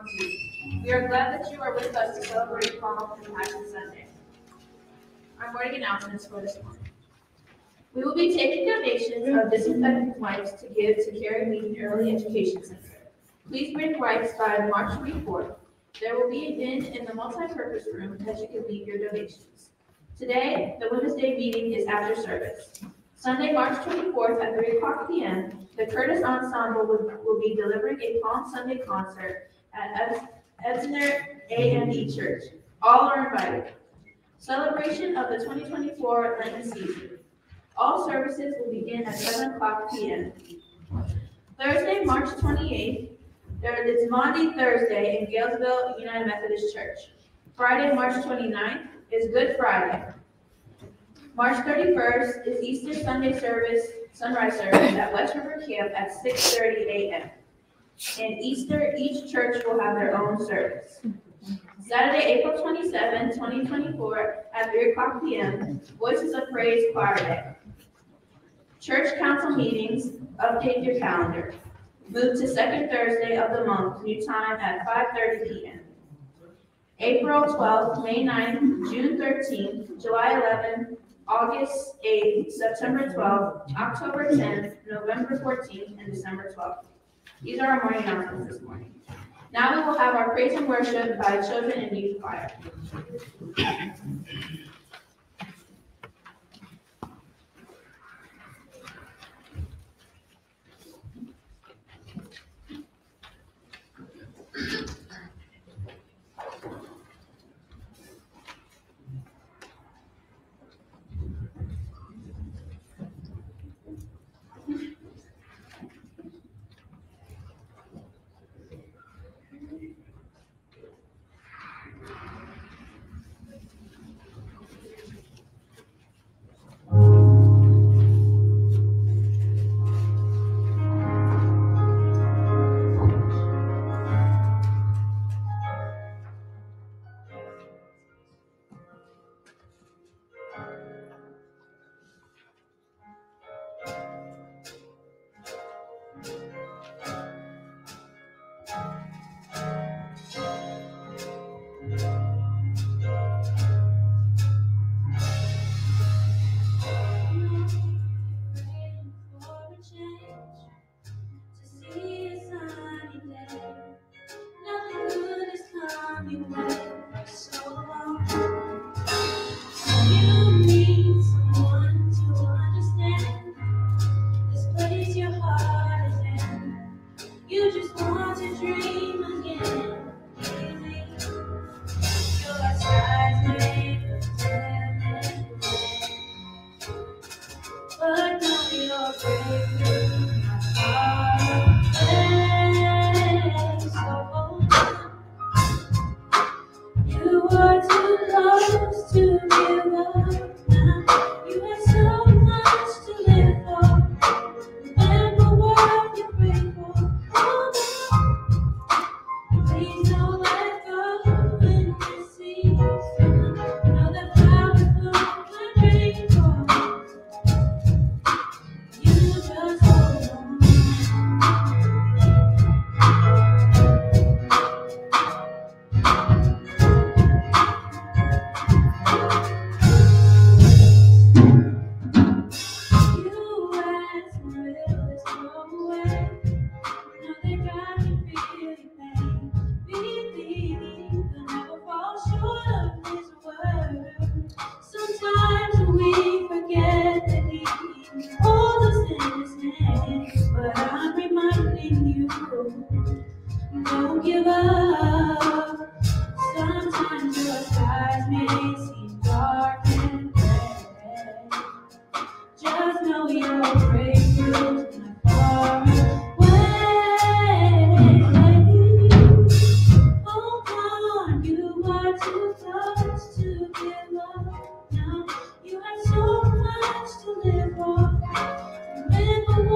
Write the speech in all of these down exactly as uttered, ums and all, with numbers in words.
season. We are glad that you are with us to celebrate Palm Compassion Sunday. Our morning announcements for this morning. We will be taking donations of disinfectant wipes to give to Carey Meeting Early Education Center. Please bring wipes by March twenty-fourth. There will be a bin in the multi-purpose room that you can leave your donations. Today, the Women's Day meeting is after service. Sunday, March twenty-fourth at three o'clock p m, the Curtis Ensemble will, will be delivering a Palm Sunday concert at Edsner A M E Church. All are invited. Celebration of the twenty twenty-four Lenten season. All services will begin at seven o'clock p m Thursday, March twenty-eighth, there is Maundy Thursday in Galesville United Methodist Church. Friday, March twenty-ninth is Good Friday. March thirty-first is Easter Sunday service, sunrise service at West River Camp at six thirty a m And Easter, each church will have their own service. Saturday, April twenty-seventh, twenty twenty-four at three o'clock p m Voices of Praise Choir Day. Church council meetings, update your calendar. Move to second Thursday of the month, new time at five thirty p m April twelfth, May ninth, June thirteenth, July eleventh, August eighth, September twelfth, October tenth, November fourteenth, and December twelfth. These are our morning announcements this morning. Now we will have our praise and worship by children and youth choir.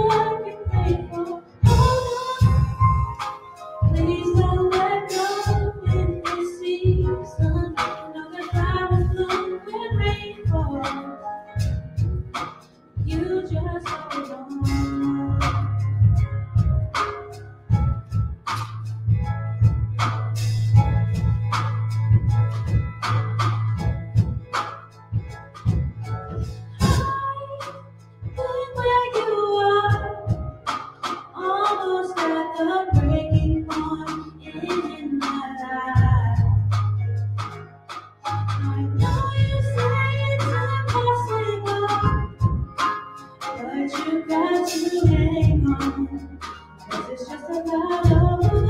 Please don't let go. at the breaking point in my life. I know you say it's impossible, but you got to hang on, 'cause it's just about over.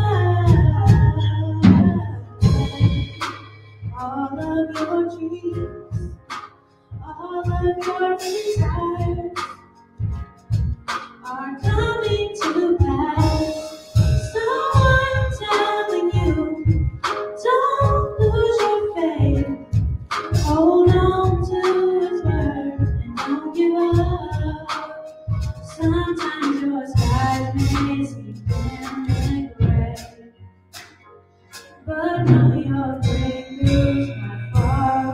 All of your dreams, all of your desires are coming to pass. So I'm telling you, don't lose your faith. Hold on to His word and don't give up. Sometimes your skies may seem dim and gray, but know your breakthrough's not far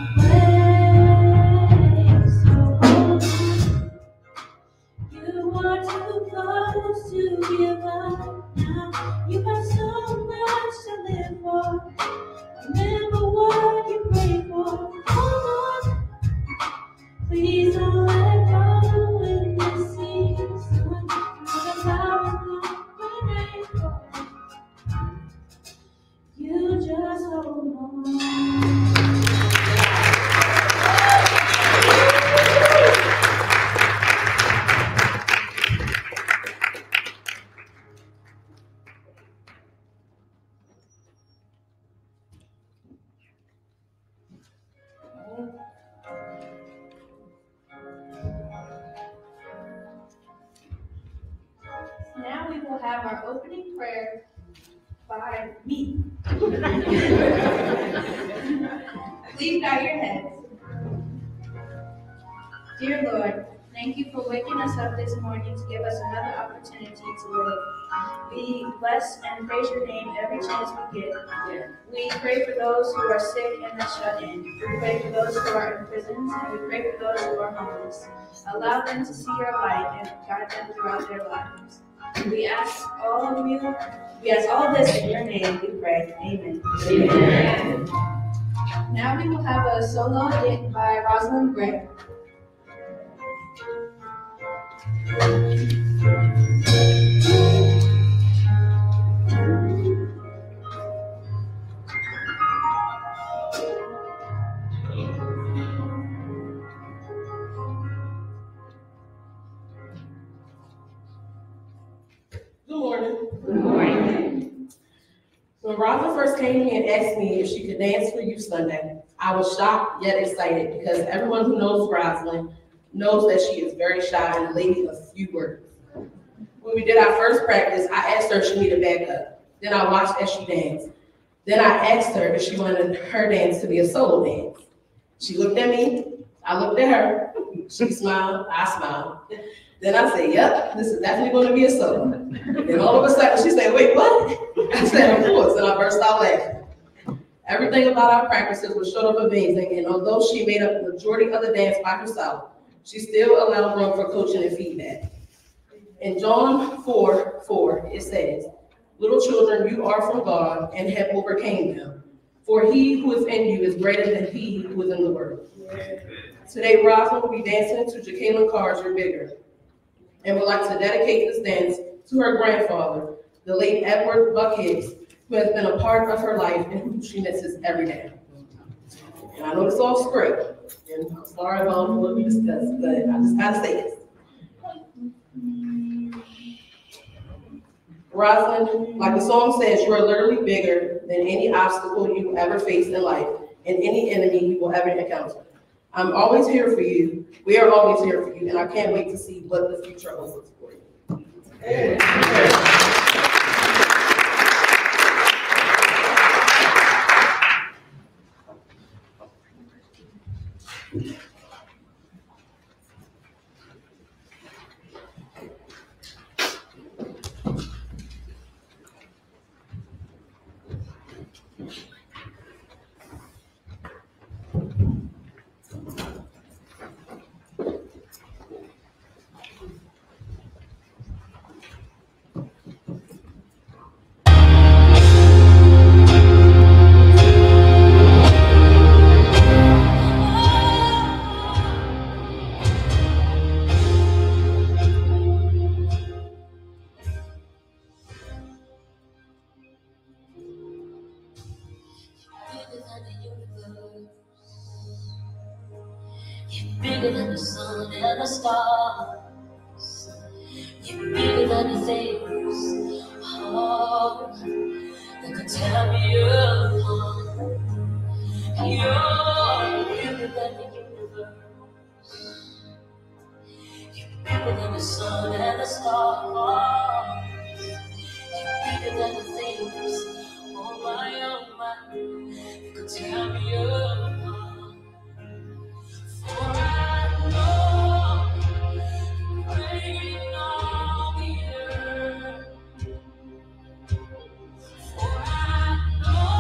away. So hold on. You are too close to give up now. You have so much to live for. Remember what you prayed for. Hold on. Please don't let go when this season. The flowers bloom when rain falls. You just hold on. Now we will have our opening prayer by me. Please bow your heads. Dear Lord, thank you for waking us up this morning to give us another opportunity to live. We bless and praise your name every chance we get. We pray for those who are sick and are shut in. We pray for those who are in prisons, and we pray for those who are homeless. Allow them to see your light and guide them throughout their lives. We ask all of you, we ask all this in your name, we pray. Amen. Amen. Now we will have a solo hit by Rosalind Gray. Good morning. Good morning. When Rosalind first came to me and asked me if she could dance for Youth Sunday, I was shocked yet excited because everyone who knows Rosalind knows that she is very shy and a lady of few words. When we did our first practice, I asked her if she needed backup. Then I watched as she danced. Then I asked her if she wanted her dance to be a solo dance. She looked at me, I looked at her, she smiled, I smiled. Then I said, yep, this is definitely going to be a solo. And all of a sudden she said, wait, what? I said, of course, and I burst out laughing. Everything about our practices was short of amazing, and although she made up the majority of the dance by herself, she still allowed room for coaching and feedback. In John four four, it says, little children, you are from God and have overcame them, for he who is in you is greater than he who is in the world. Today, Rosalind will be dancing to Jacqueline Carr's You're Bigger, and would like to dedicate this dance to her grandfather, the late Edward Buck Hicks, who has been a part of her life and who she misses every day. And I know it's off script, and I'm sorry about what we discussed, but I just gotta say this. Rosalind, like the song says, you are literally bigger than any obstacle you will ever face in life and any enemy you will ever encounter. I'm always here for you. We are always here for you, and I can't wait to see what the future holds for you. Amen. bigger than the sun and the stars. You're bigger than the things, oh, that could tear me apart. You're bigger than the universe. You're bigger than the sun and the stars. You're bigger than the things, oh my, oh my, that could tear me apart. For I know you're reigning on the earth. For I know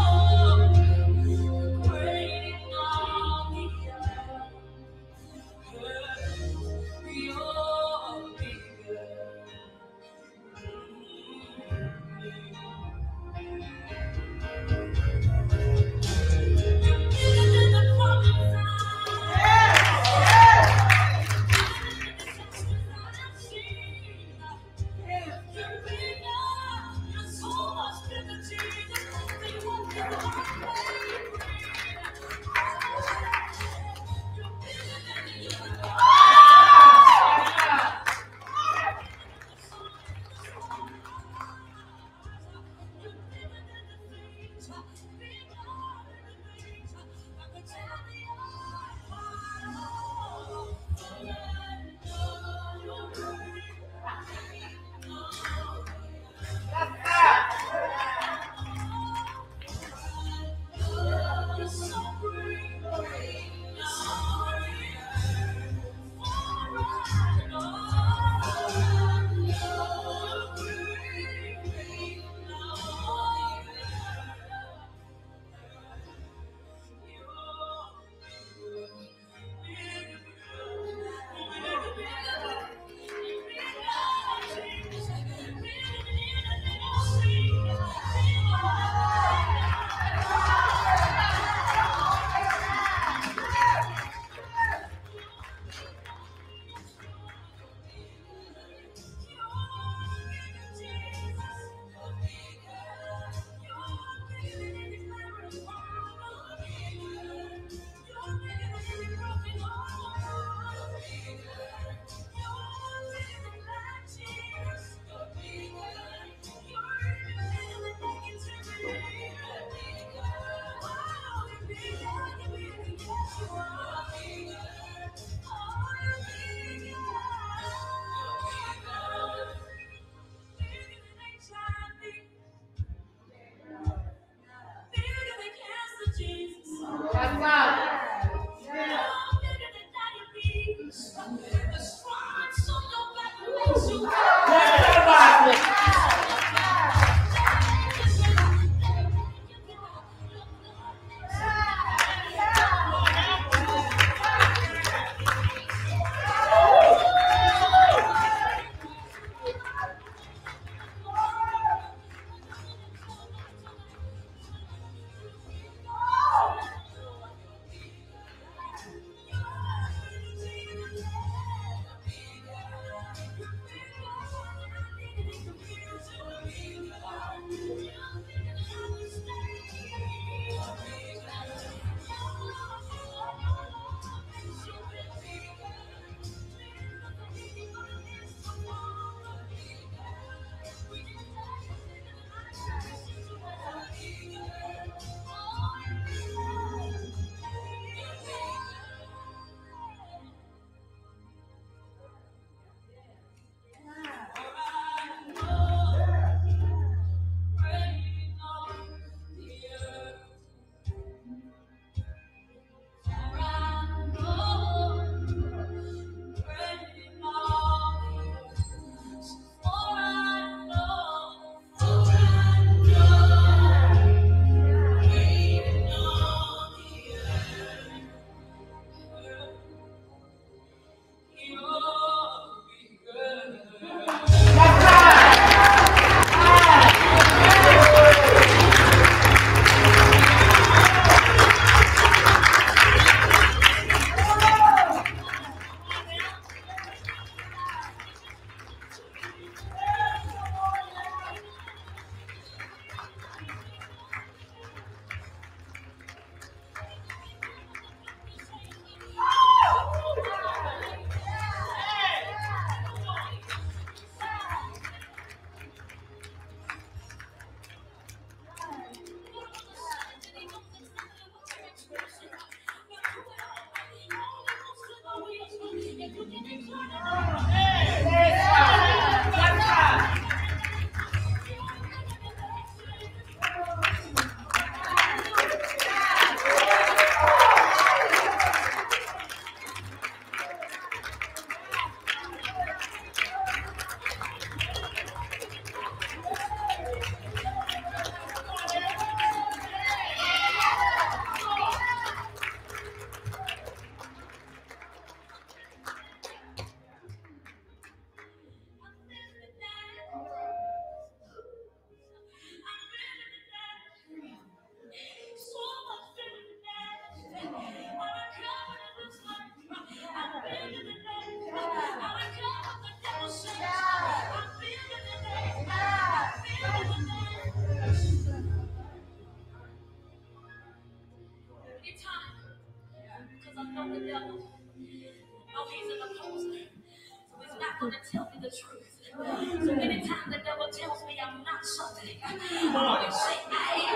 gonna tell me the truth. So anytime the devil tells me I'm not something, I always say I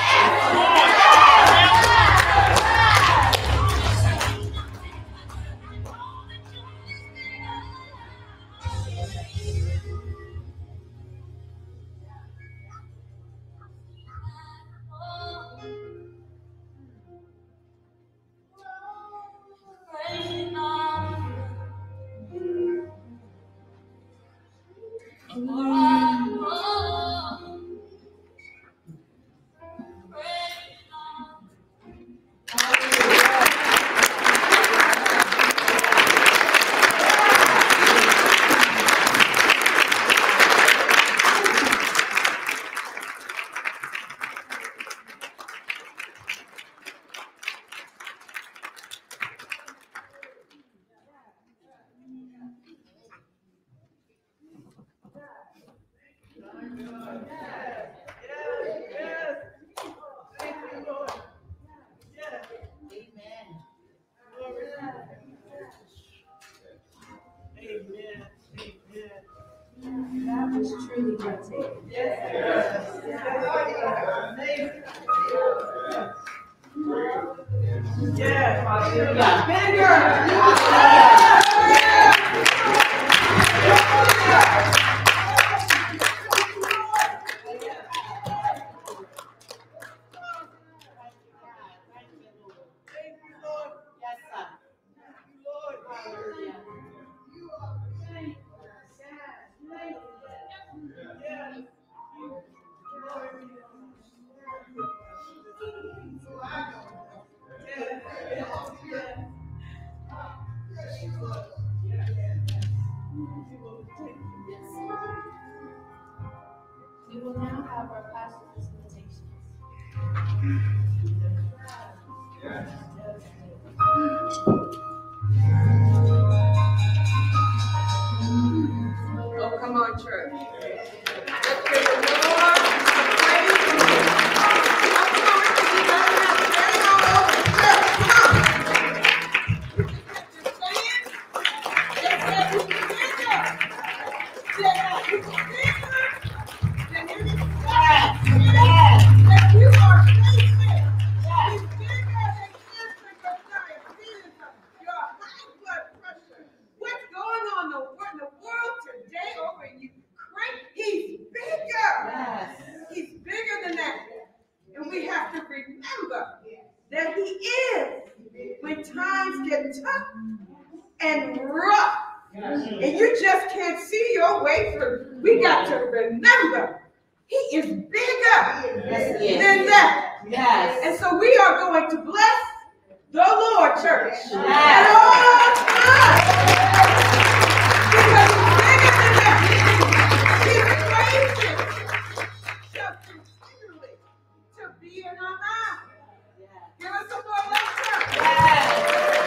That was truly breathtaking. We will now have our pastor presentations. Oh, come on, church. Let's give the Lord praise. Oh, come on, Ricky, you better have to carry on over the church. Come on. Just saying. Just said you can bigger. Said that you can bigger than any yes. Yes. That you are facing. Yes. He's bigger than cancer, your diabetes, your high blood pressure. What's going on in the in the world today over in Ukraine? He's bigger. Yes. He's bigger than that. And we have to remember that he is when times get tough and rough. Yes. And you just can't see your way through. We got to remember he is bigger yes, he is. than that. Yes. And so we are going to bless the Lord, church. Yes. At all times. Because he's bigger than that. His praises shall continually to be in our mouth. Yes. Give us some more love, church. Yes.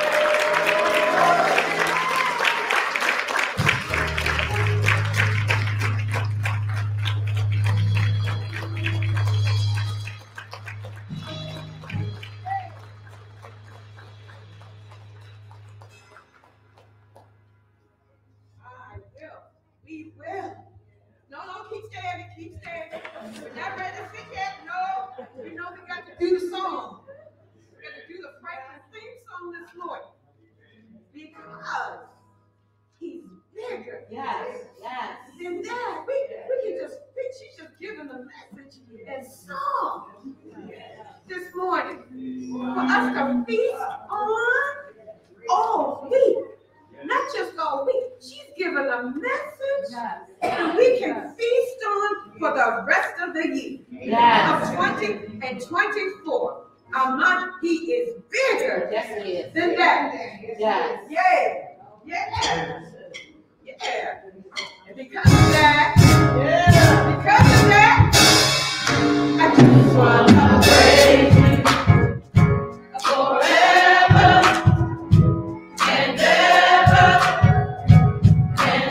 We will. No, no, keep standing, keep standing. We're not ready to sit yet. No, we know we got to do the song. We got to do the practice theme song this morning. Because he's bigger. Yes, yes. Than that. We, we can just, she's just giving a message and song this morning for us to feast on all week. Not just all week. She's given a message yes. and we can feast on for the rest of the year yes. of twenty and twenty-four. Our month, he is bigger yes, he is. than that. Yes. Yeah. Yeah. Yeah. And because of that, yeah. because of that, I just want to praise you forever. And ever, and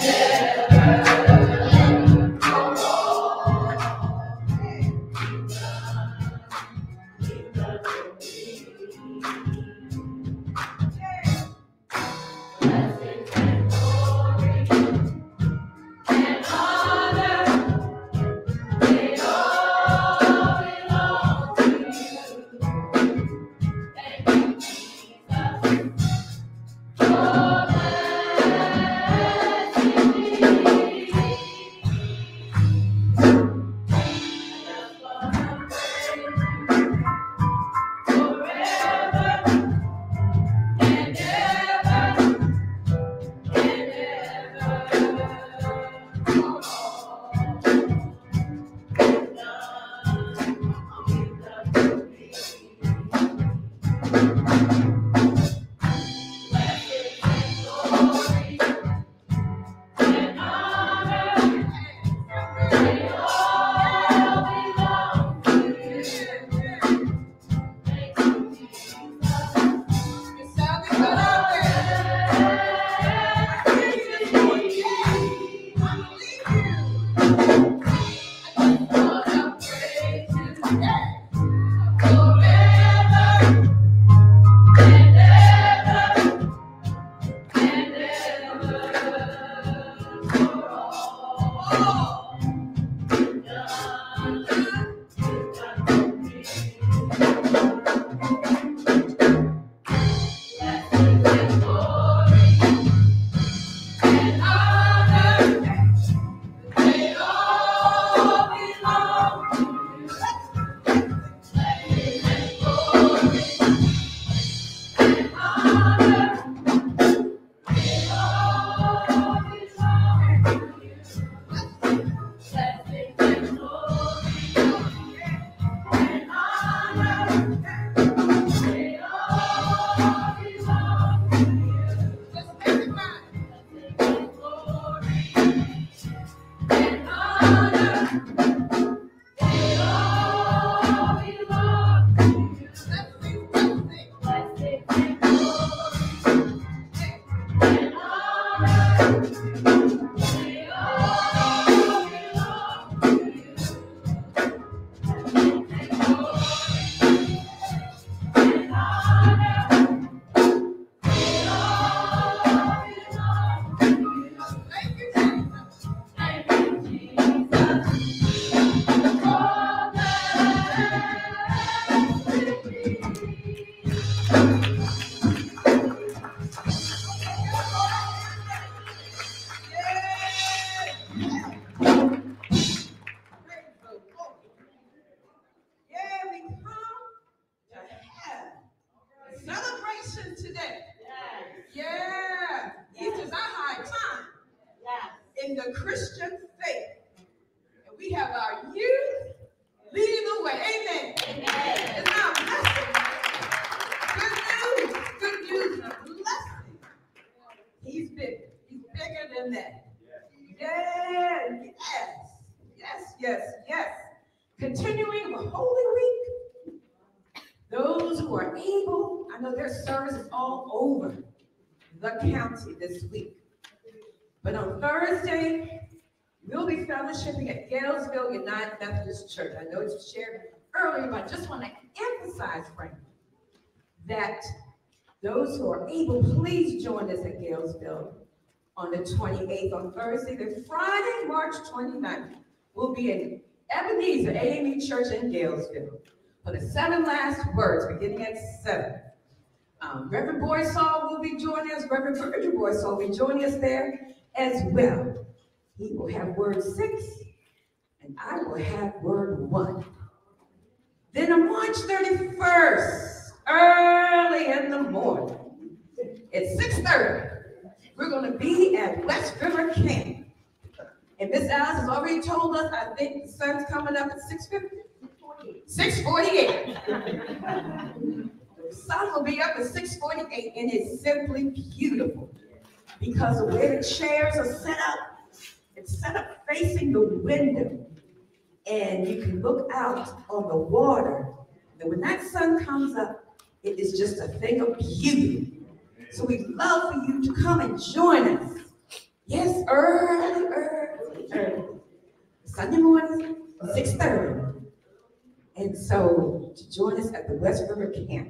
ever, blessings and glory continuing of a Holy Week. Those who are able, I know there's services all over the county this week. But on Thursday, we'll be fellowshipping at Galesville United Methodist Church. I know it's shared earlier, but I just want to emphasize, Frank, that those who are able, please join us at Galesville on the twenty-eighth. On Thursday, then Friday, March twenty-ninth, we'll be in Ebenezer A M E Church in Galesville for the seven last words, beginning at seven. Um, Reverend Boysaw will be joining us. Reverend Virgil Boysaw will be joining us there as well. He will have word six, and I will have word one. Then on March thirty-first, early in the morning, at six thirty, we're going to be at West River Camp. And Miss Alice has already told us, I think the sun's coming up at six fifty? six forty-eight. The sun will be up at six forty-eight, and it's simply beautiful because the way the chairs are set up, it's set up facing the window, and you can look out on the water. And when that sun comes up, it is just a thing of beauty. So we'd love for you to come and join us. Yes, early, early, early. Sunday morning, six thirty. And so to join us at the West River Camp.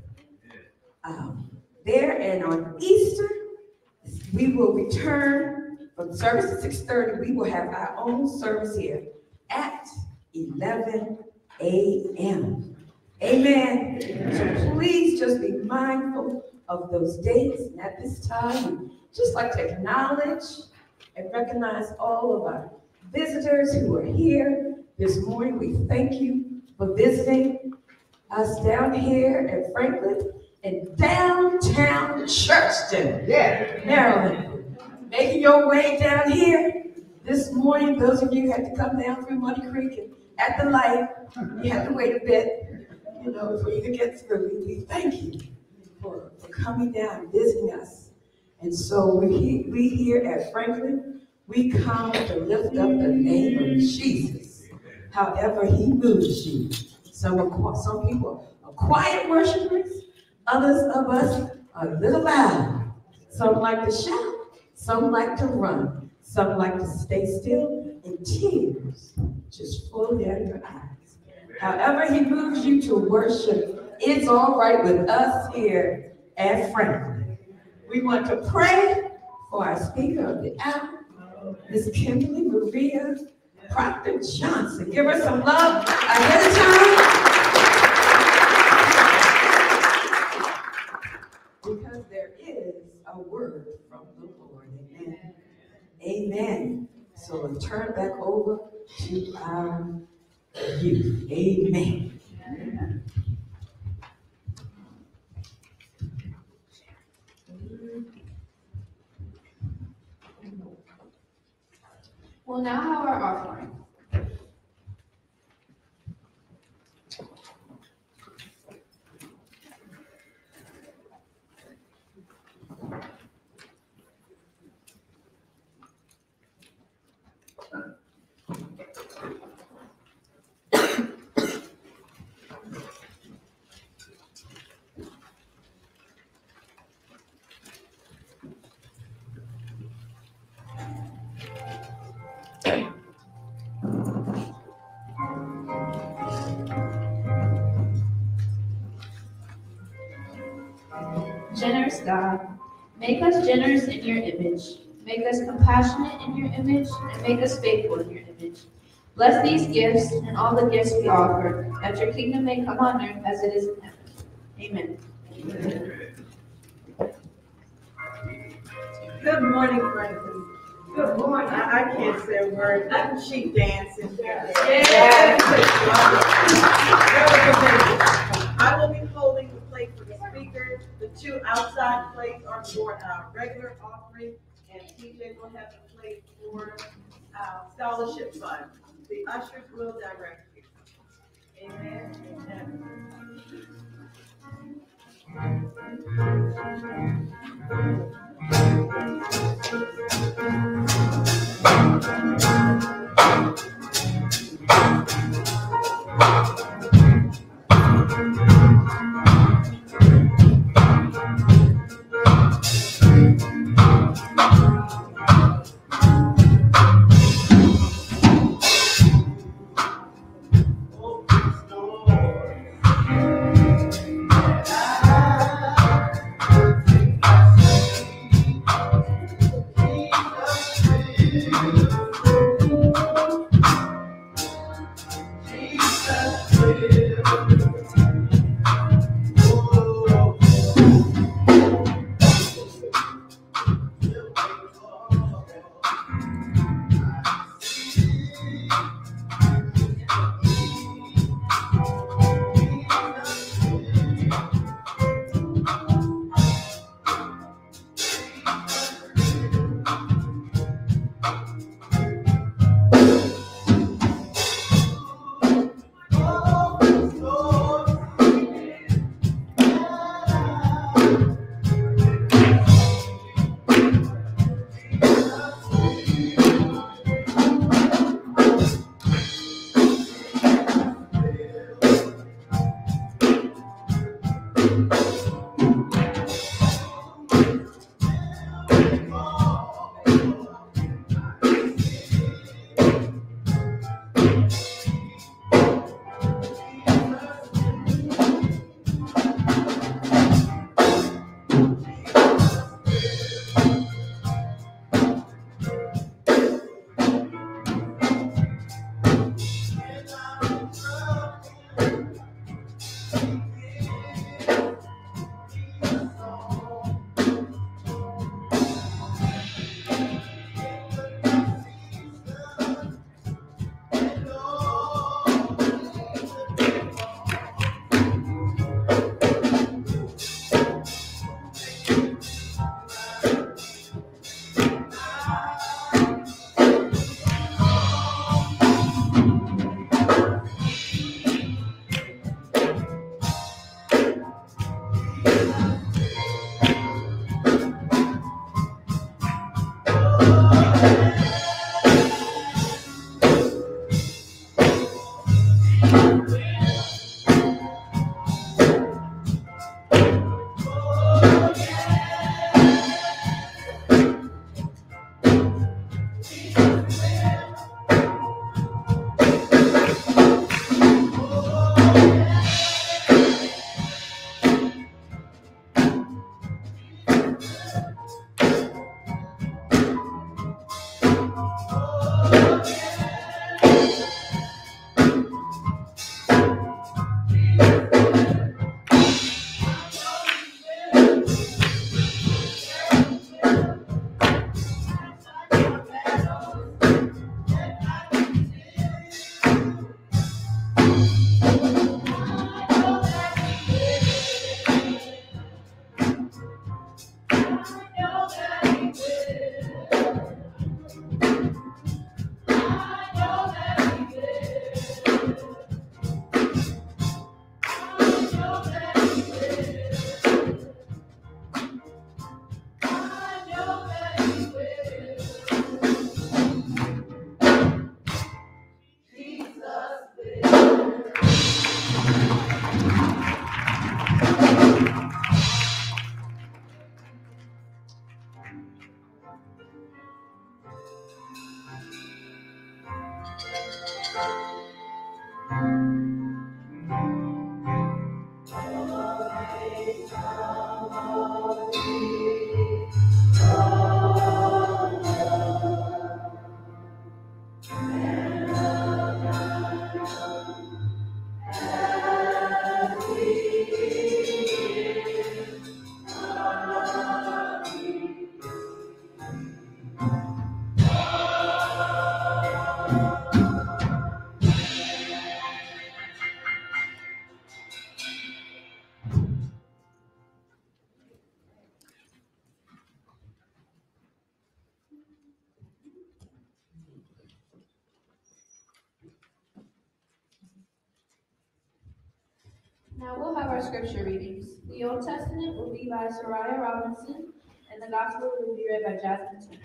Um, there and on Easter, we will return from service at six thirty. We will have our own service here at eleven a m Amen. Amen. So please just be mindful of those dates. And at this time, we'd just like to acknowledge and recognize all of our visitors who are here this morning. We thank you for visiting us down here at Franklin and downtown Churchton, yeah, Maryland. Making your way down here this morning. Those of you who had to come down through Muddy Creek and at the light, you had to wait a bit, you know, for you to get through. We thank you for, for coming down and visiting us. And so we, we here at Franklin, we come to lift up the name of Jesus. However he moves you. Some, are, some people are quiet worshipers. Others of us are a little loud. Some like to shout. Some like to run. Some like to stay still. And tears just flow down your eyes. However he moves you to worship, it's all right with us here at Franklin. We want to pray for our speaker of the hour, Miss Kimberly Maria Proctor Johnson. Give her some love ahead of time. Because there is a word from the Lord. Amen. Amen. So we'll turn back over to our youth. Amen. Amen. We'll now have our offering. Generous God, make us generous in your image. Make us compassionate in your image, and make us faithful in your image. Bless these gifts and all the gifts we offer, that your kingdom may come on earth as it is in heaven. Amen. Amen. Good morning, Franklin. Good morning. I, I can't say a word. I'm sheep dancing. Yeah. Yeah. I will be holding the plate for the speaker. The two outside plates are for our regular offering, and T J will have the plate for our scholarship fund. The ushers will direct you. Amen. Amen. Now we'll have our scripture readings. The Old Testament will be by Soraya Robinson, and the Gospel will be read by Jasmine Smith.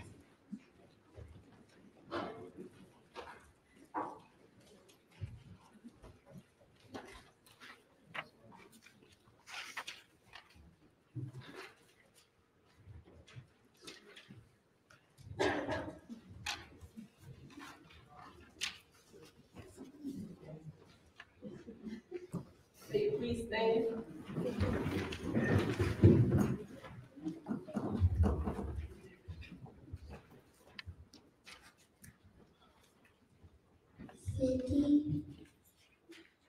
Will you please stand? City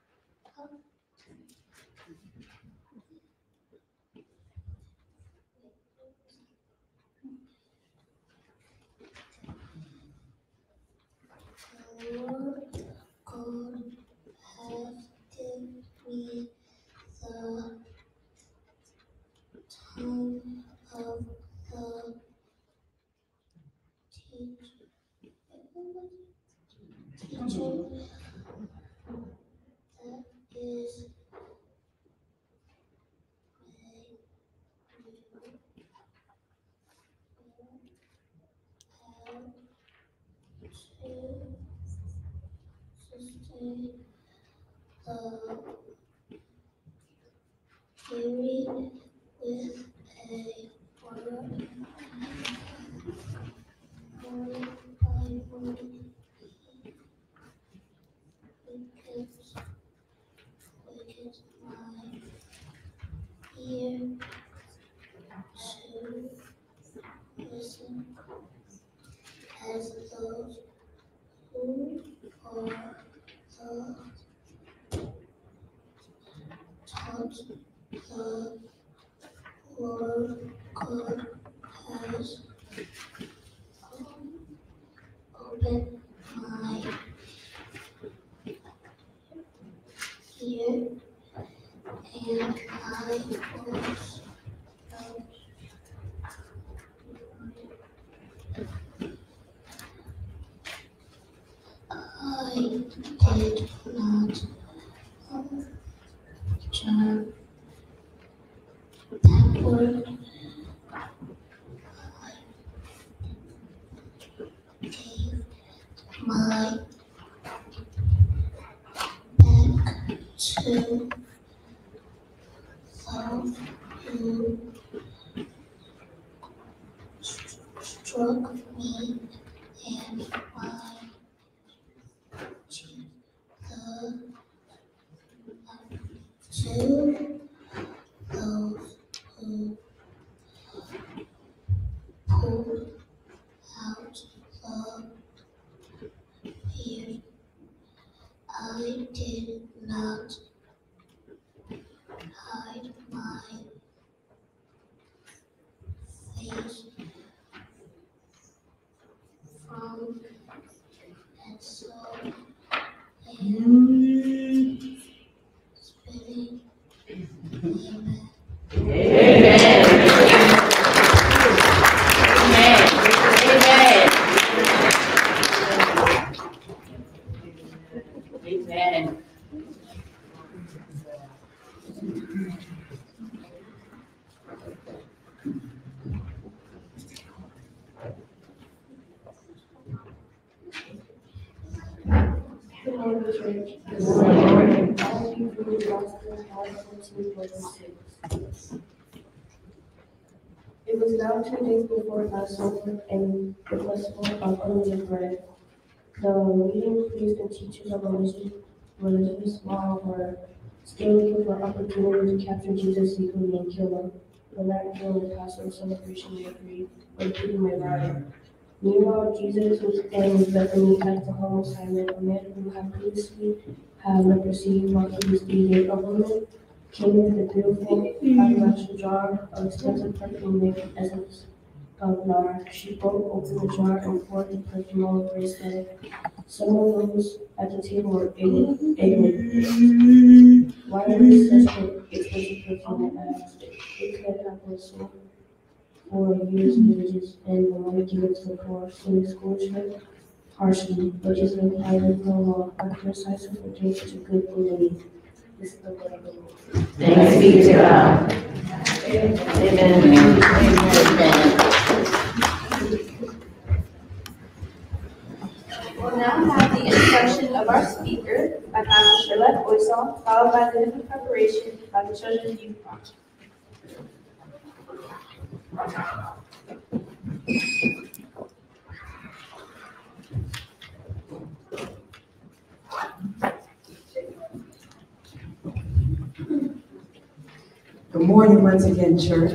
the theory with a word. Word by word. Wicked, wicked my ear to listen as those who are the taught the Lord God has opened my ear, and I was I did not turn backward. I gave my back to those who struck me, and my cheek the to those who pulled out the beard. I did not hide my face from and so and spitting. Amen. Amen. Good morning, church. Good morning. All of you from the gospel have fourteen forty-six. It was now two days before Passover and the festival of unleavened bread. The leading priests and teachers of religion, religious law were still looking for opportunity to capture Jesus secretly and kill him, but not during the Passover celebration they agreed, or keeping my riot. Meanwhile, Jesus was in Bethany at the home of Simon, a man who had previously had leprosy while he was eating. A woman came in with a beautiful alabaster jar of expensive perfume made from essence of nard. She broke open the jar and poured the perfume all over his head. Some of those at the table were ignorant. ignorant. Why was this such an expensive perfume? I asked. It could have been sold for years and ages, and the money given to the poor. So they scourged her harshly, but Jesus replied with no law. I criticized her for doing such a good thing to me. This is the word of the Lord. Thanks be to God. Amen. Amen. We'll now have the introduction of our speaker by Pastor Shirley Boysall, followed by the hymn of preparation by the Children's Youth Project. Good morning once again, church.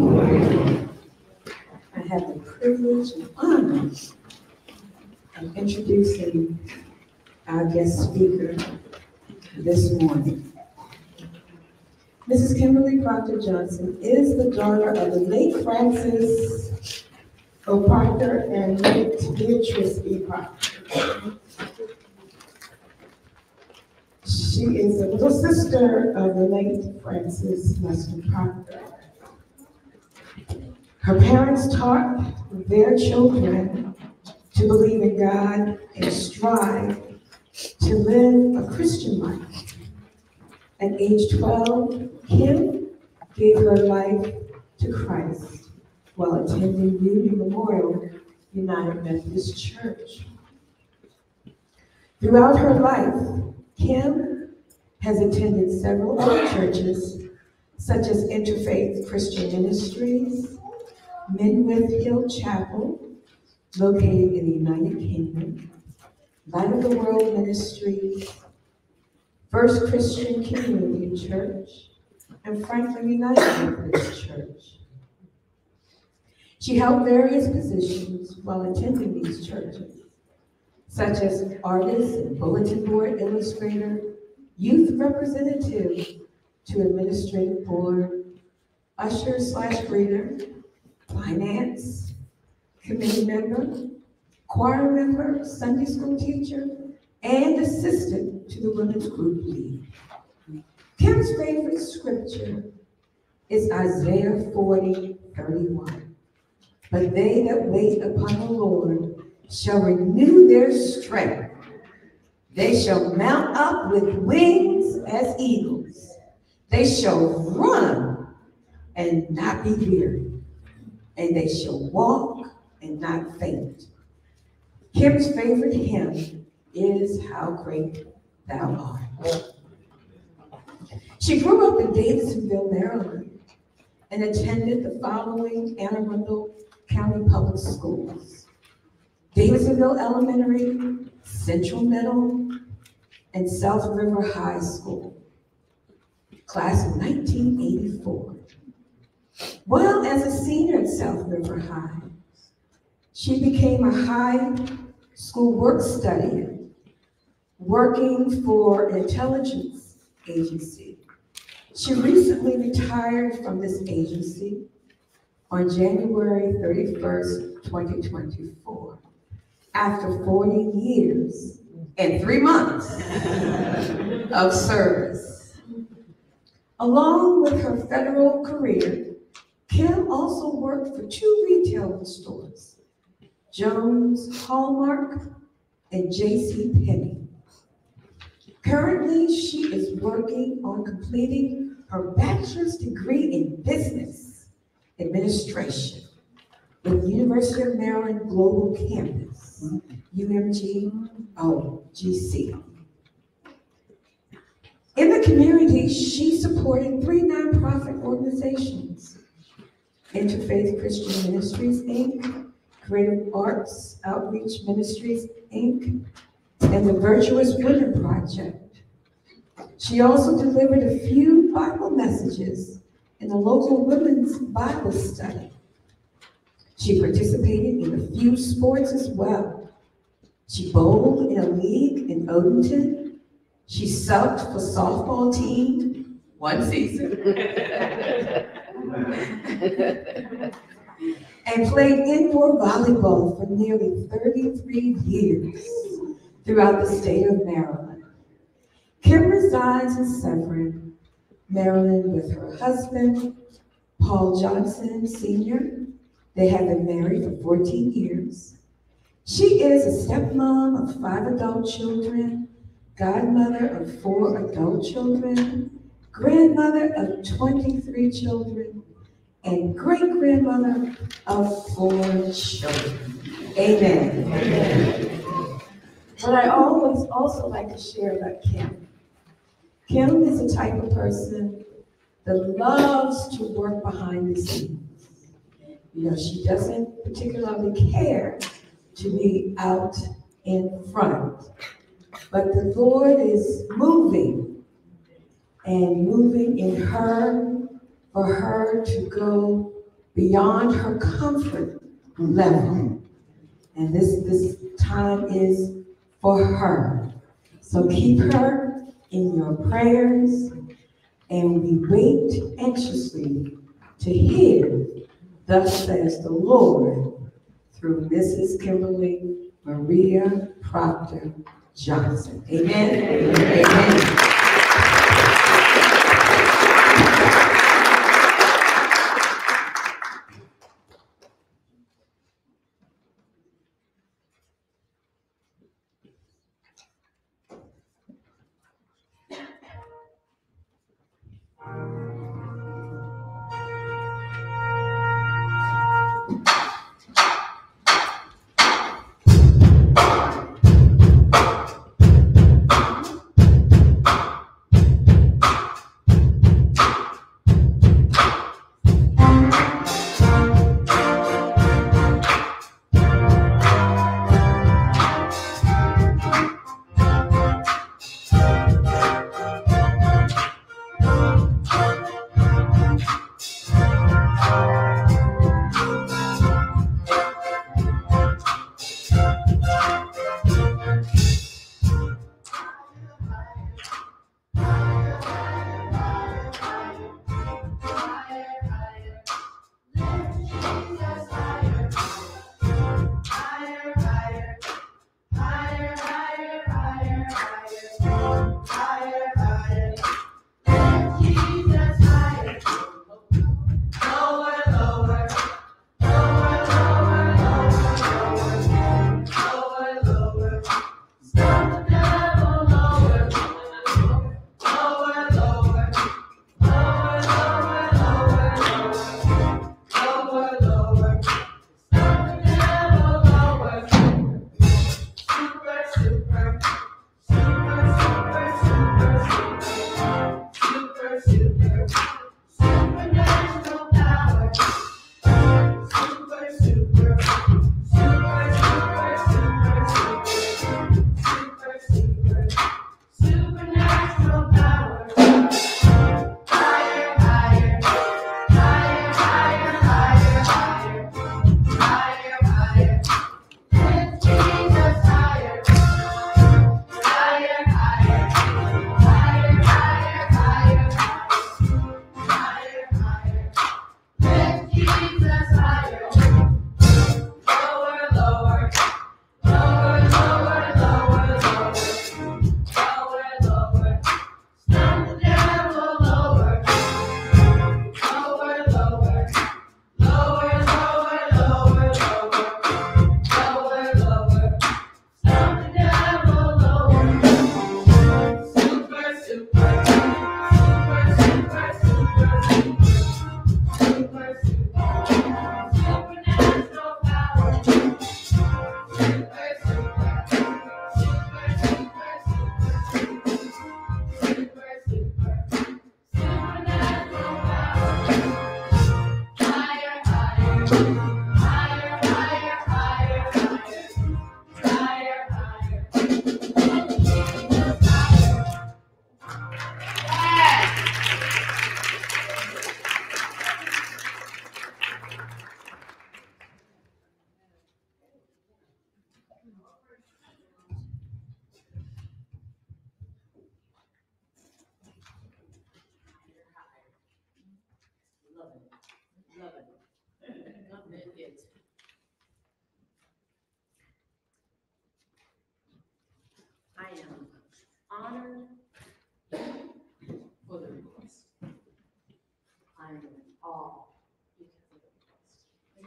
I have the privilege and honor of introducing our guest speaker this morning. Missus Kimberly Proctor Johnson is the daughter of the late Francis O. Proctor and late Beatrice E. Proctor. She is the little sister of the late Francis Lester Proctor. Her parents taught their children to believe in God and strive to live a Christian life. At age twelve, Kim gave her life to Christ while attending Union Memorial United Methodist Church. Throughout her life, Kim has attended several other churches, such as Interfaith Christian Ministries, Minwith Hill Chapel, located in the United Kingdom, Light of the World Ministries, First Christian Community Church, and Franklin United Methodist Church. She held various positions while attending these churches, such as artist and bulletin board illustrator, youth representative to administrative board, usher slash greeter, finance, committee member, choir member, Sunday school teacher, and assistant to the women's group lead. Kim's favorite scripture is Isaiah forty, thirty-one. But they that wait upon the Lord shall renew their strength. They shall mount up with wings as eagles. They shall run and not be weary, and they shall walk and not faint. Kim's favorite hymn is How Great Thou Art. She grew up in Davidsonville, Maryland, and attended the following Anne Arundel County Public Schools: Davidsonville Elementary, Central Middle, and South River High School, class of nineteen eighty-four. While as a senior at South River High, she became a high school work study, working for an intelligence agency. She recently retired from this agency on January thirty-first, twenty twenty-four, after forty years and three months of service. Along with her federal career, Kim also worked for two retail stores, Jones Hallmark and J C Penney. Currently, she is working on completing her bachelor's degree in business administration with University of Maryland Global Campus, U M G, oh, G C. In the community, she supported three nonprofit organizations: Interfaith Christian Ministries, Incorporated, Creative Arts Outreach Ministries, Incorporated, and the Virtuous Women Project. She also delivered a few Bible messages in the local women's Bible study. She participated in a few sports as well. She bowled in a league in Odenton. She subbed for softball team one season. And played indoor volleyball for nearly thirty-three years throughout the state of Maryland. Kim resides in Severn, Maryland with her husband, Paul Johnson Senior They have been married for fourteen years. She is a stepmom of five adult children, godmother of four adult children, grandmother of twenty-three children, and great-grandmother of four children. Amen. Amen. But I always also like to share about Kim. Kim is the type of person that loves to work behind the scenes. You know, she doesn't particularly care to be out in front. But the Lord is moving and moving in her for her to go beyond her comfort level. And this, this time is for her. So keep her in your prayers, and we wait anxiously to hear, thus says the Lord, through Missus Kimberly Maria Proctor Johnson. Amen. Amen. Amen.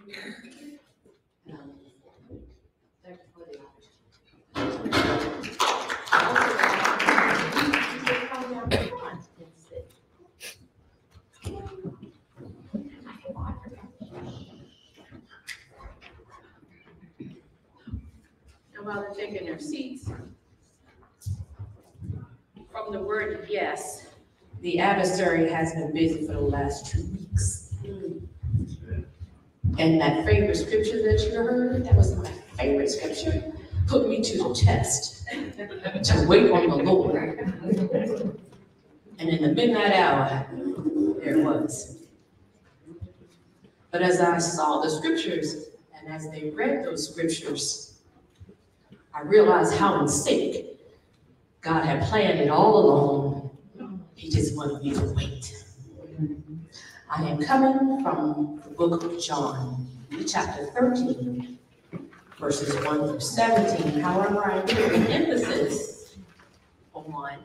Um, thank you for the opportunity. Come down the front and sit. And while they're taking their seats, from the word yes, the adversary has been busy for the last two weeks. And that favorite scripture that you heard, that was my favorite scripture, put me to the test, to wait on the Lord. And in the midnight hour, there it was. But as I saw the scriptures, and as they read those scriptures, I realized how in sync God had planned it all along. He just wanted me to wait. I am coming from the book of John, chapter thirteen, verses one through seventeen. However, I put an emphasis on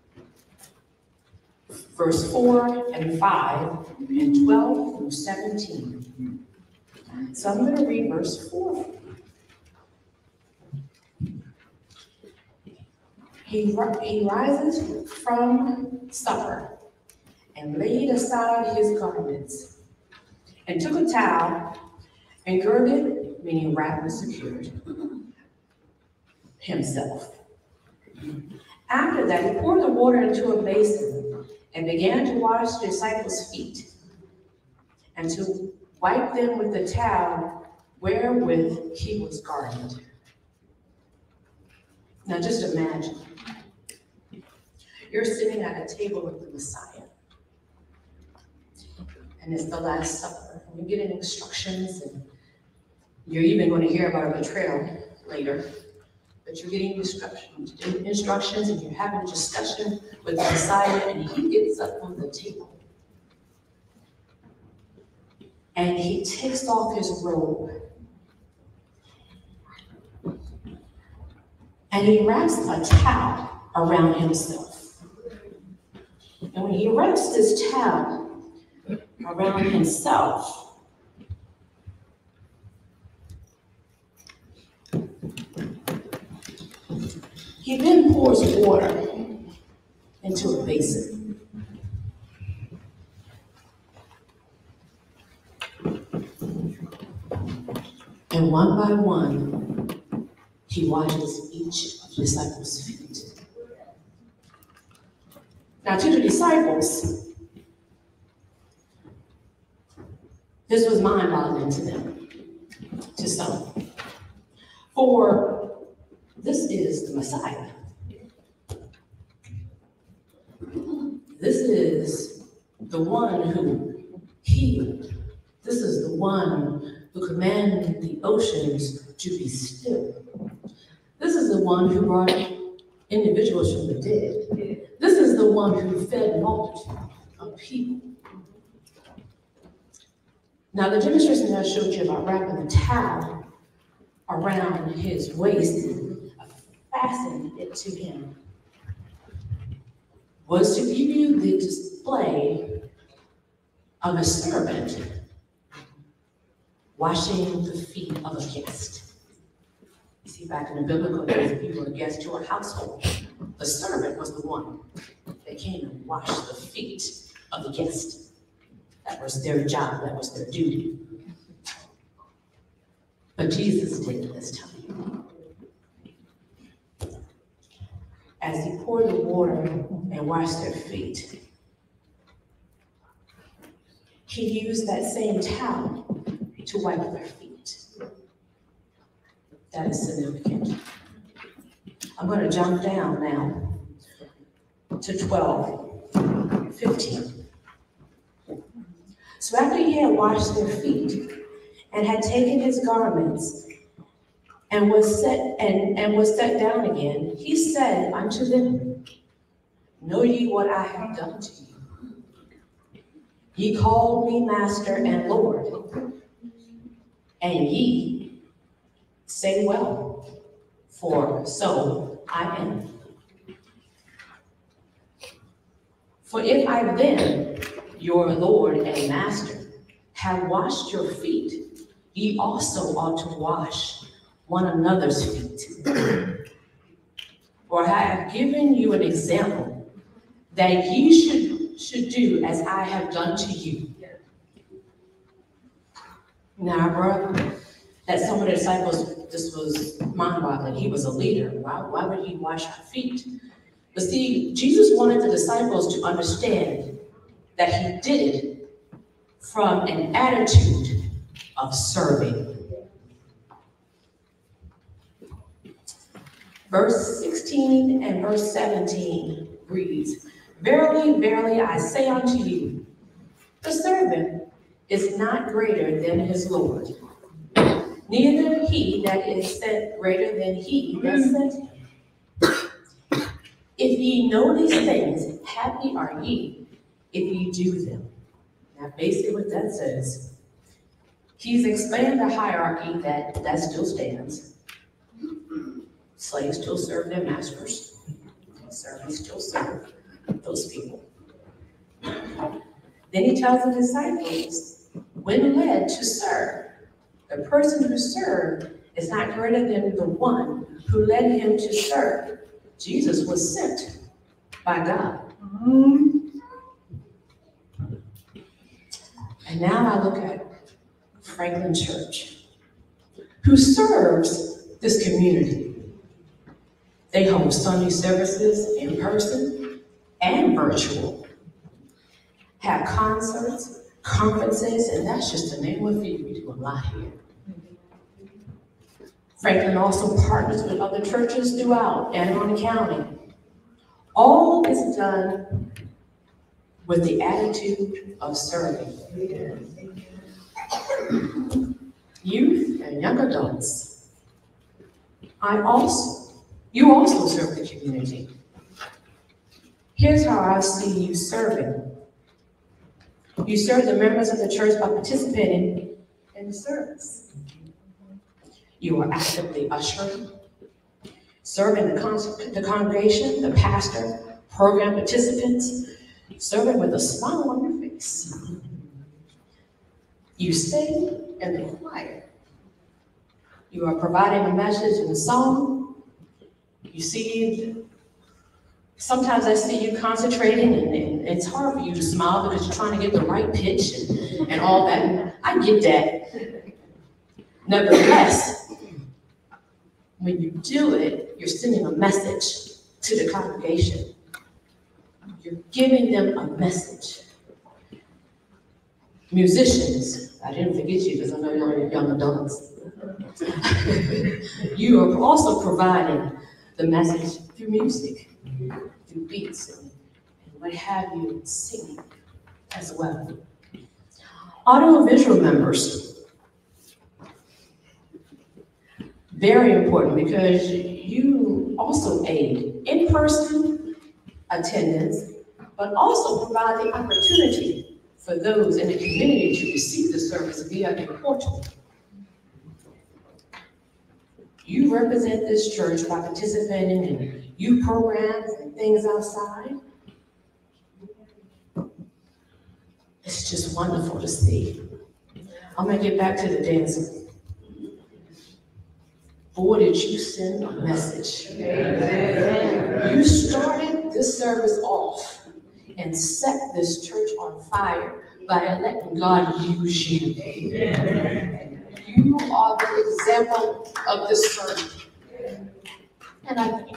verse four and five and twelve through seventeen. So I'm going to read verse four. He, he rises from supper and laid aside his garments and took a towel and girded, meaning wrapped and secured, himself. After that, he poured the water into a basin and began to wash the disciples' feet and to wipe them with the towel wherewith he was garmented. Now just imagine, you're sitting at a table with the Messiah, and it's the Last Supper, and you're getting instructions, and you're even going to hear about a betrayal later, but you're getting instructions, instructions, and you're having a discussion with the Messiah, and he gets up on the table, and he takes off his robe, and he wraps a towel around himself. And when he wraps this towel around himself, he then pours water into a basin. And one by one, he washes each of the disciples' feet. Now, to the disciples, this was mind-boggling to them, to some. For this is the Messiah. This is the one who healed. This is the one who commanded the oceans to be still. This is the one who brought individuals from the dead. This is the one who fed multitudes of people. Now, the demonstration that I showed you about wrapping the towel around his waist and fastening it to him was to give you the display of a servant washing the feet of a guest. You see, back in the biblical days, if you were a guest to a household, the servant was the one that came and washed the feet of the guest. That was their job, that was their duty. But Jesus did it this time. As he poured the water and washed their feet, he used that same towel to wipe their feet. That is significant. I'm going to jump down now to twelve, fifteen. So after he had washed their feet and had taken his garments and was set and, and was set down again, he said unto them, Know ye what I have done to you? Ye called me Master and Lord, and ye say well, for so I am. For if I then, your Lord and Master, have washed your feet, ye also ought to wash one another's feet. For I have given you an example that ye should, should do as I have done to you. Now, I brought up that some of the disciples, this was mind-boggling. He was a leader. Why, why would he wash our feet? But see, Jesus wanted the disciples to understand that he did it from an attitude of serving. Verse sixteen and verse seventeen reads, Verily, verily, I say unto you, the servant is not greater than his Lord, neither he that is sent greater than he that sent him. If ye know these things, happy are ye if ye do them. Now, basically what that says, he's explained the hierarchy that, that still stands. Slaves still serve their masters. Servants still serve those people. Then he tells the disciples, when led to serve, the person who served is not greater than the one who led him to serve. Jesus was sent by God. And now I look at Franklin Church, who serves this community. They hold Sunday services in person and virtual, have concerts, conferences, and that's just to name a few. We do a lot here. Franklin also partners with other churches throughout Anne Arundel County. All is done with the attitude of serving. Youth and young adults, I also, you also serve the community. Here's how I see you serving. You serve the members of the church by participating in the service. You are actively ushering, serving the, con the congregation, the pastor, program participants, serving with a smile on your face. You sing in the choir. You are providing a message in song. You see, sometimes I see you concentrating and, and it's hard for you to smile because you're trying to get the right pitch and, and all that. I get that. Nevertheless, when you do it, you're sending a message to the congregation. You're giving them a message. Musicians, I didn't forget you because I know you're young adults. You are also providing the message through music, through beats, and, and what have you, singing as well. Audio-visual members. Very important because you also aid in-person attendance, but also provide the opportunity for those in the community to receive the service via a portal. You represent this church by participating in youth programs and things outside. It's just wonderful to see. I'm gonna get back to the dancing. Boy, did you send a message. Amen. You started this service off and set this church on fire by letting God use you. Amen. You are the example of this church. And I thank you.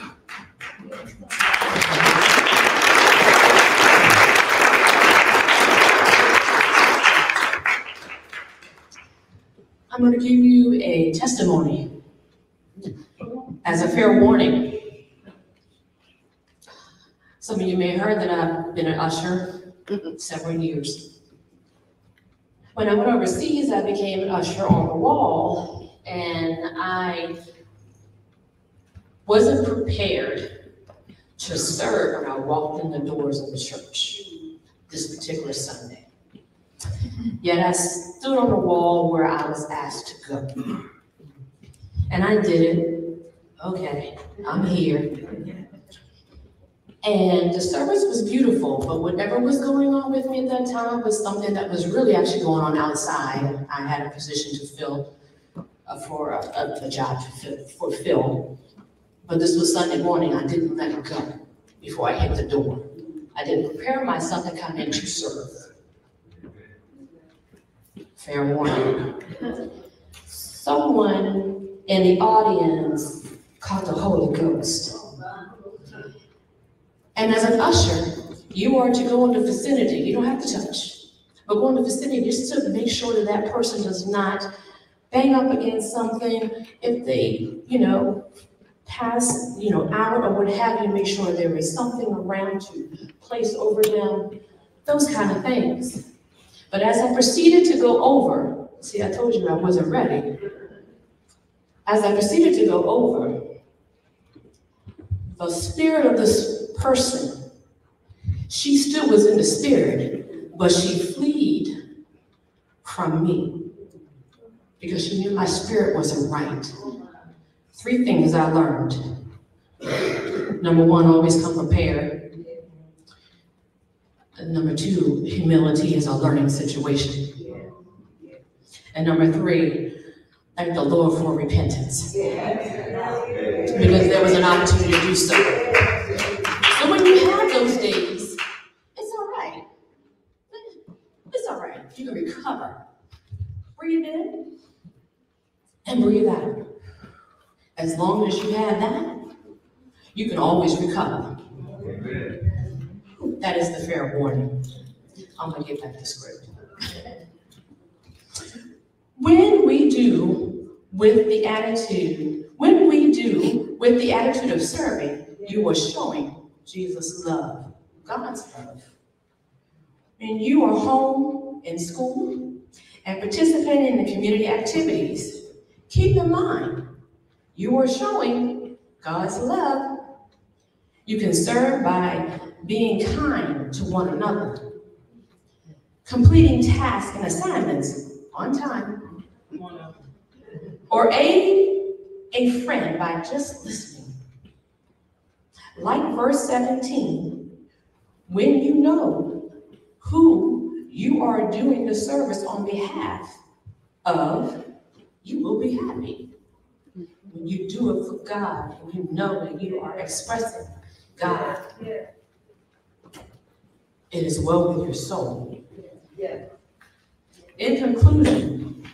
I'm going to give you a testimony as a fair warning. Some of you may have heard that I've been an usher several years. When I went overseas, I became an usher on the wall, and I wasn't prepared to serve when I walked in the doors of the church this particular Sunday. Yet I stood on the wall where I was asked to go. And I did it. Okay, I'm here. And the service was beautiful, but whatever was going on with me at that time was something that was really actually going on outside. I had a position to fill uh, for a, a, a job to fill, fulfill. But this was Sunday morning, I didn't let it go before I hit the door. I didn't prepare myself to come in to serve. Fair warning. Someone in the audience caught the Holy Ghost. And as an usher, you are to go in the vicinity. You don't have to touch, but go in the vicinity just to make sure that that person does not bang up against something. If they, you know, pass, you know, out or what have you, make sure there is something around to place over them, those kind of things. But as I proceeded to go over, see, I told you I wasn't ready. As I proceeded to go over, the spirit of this person, she still was in the spirit, but she fled from me because she knew my spirit wasn't right. Three things I learned. Number one, always come prepared. And number two, humility is a learning situation. And number three, thank the Lord for repentance. Because there was an opportunity to do so. So when you have those days, it's all right. It's all right. You can recover. Breathe in and breathe out. As long as you have that, you can always recover. That is the fair warning. I'm going to get back to script. When we do with the attitude, when we do with the attitude of serving, you are showing Jesus' love, God's love. When you are home, in school, and participating in the community activities, keep in mind, you are showing God's love. You can serve by being kind to one another, completing tasks and assignments on time, or aid a friend by just listening. Like verse seventeen, when you know who you are doing the service on behalf of, you will be happy. When you do it for God, and you know that you are expressing God, it is well with your soul. In conclusion,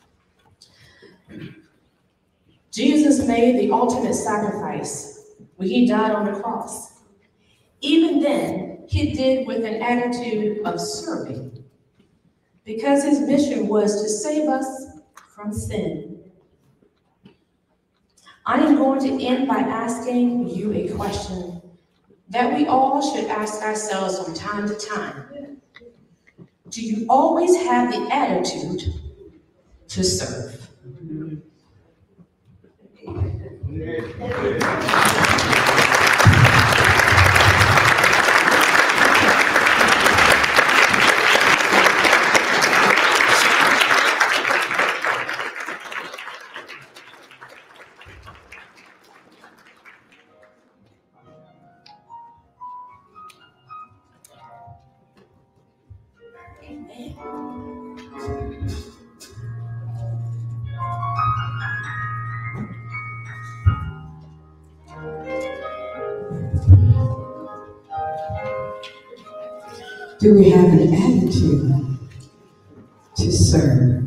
Jesus made the ultimate sacrifice when he died on the cross. Even then, he did with an attitude of serving, because his mission was to save us from sin. I am going to end by asking you a question that we all should ask ourselves from time to time. Do you always have the attitude to serve? Do we have an attitude to serve?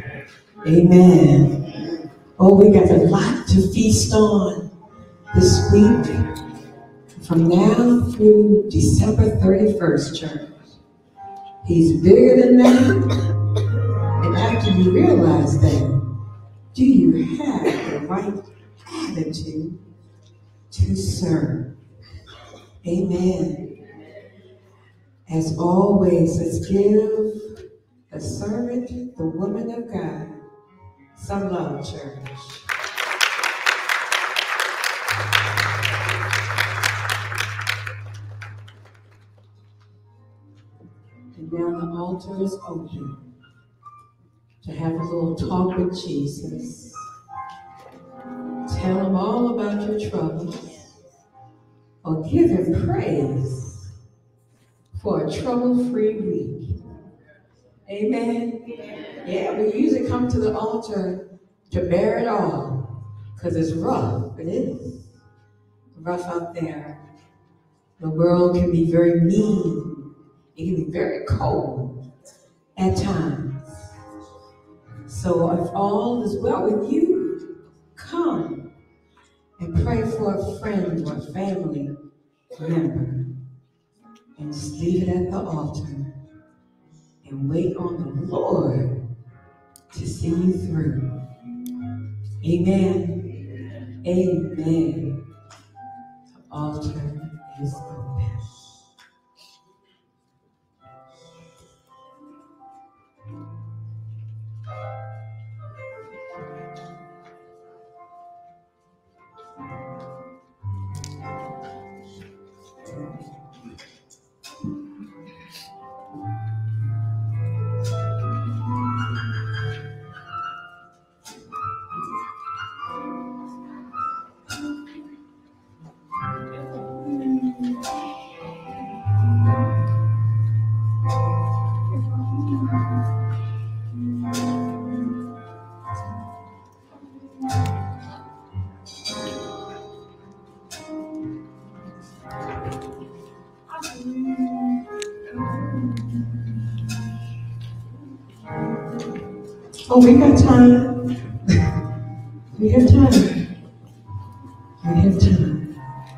Amen. Oh, we got a lot to feast on this week from now through December thirty-first, church. He's bigger than that. And after you realize that, do you have the right attitude to serve? Amen. As always, let's give the servant, the woman of God, some love, church. And now the altar is open to have a little talk with Jesus. Tell him all about your troubles. or give him praise for a trouble-free week. Amen. Yeah, we usually come to the altar to bear it all, because it's rough. It is rough out there. The world can be very mean. It can be very cold at times. So if all is well with you, come and pray for a friend or a family member, and just leave it at the altar and wait on the Lord to see you through. Amen. Amen. The altar is open. Oh, we got time. We have time. We have time.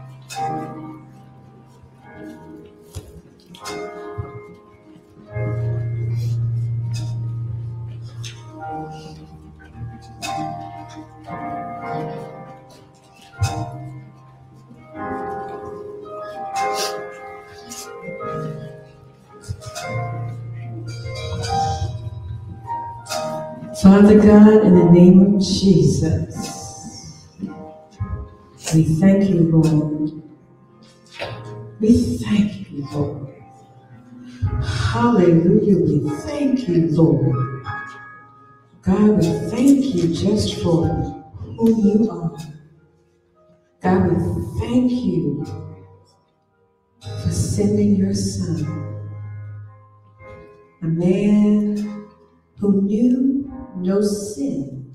Father God, in the name of Jesus, we thank you, Lord. We thank you, Lord. Hallelujah, we thank you, Lord. God, we thank you just for who you are. God, we thank you for sending your son, a man who knew no sin,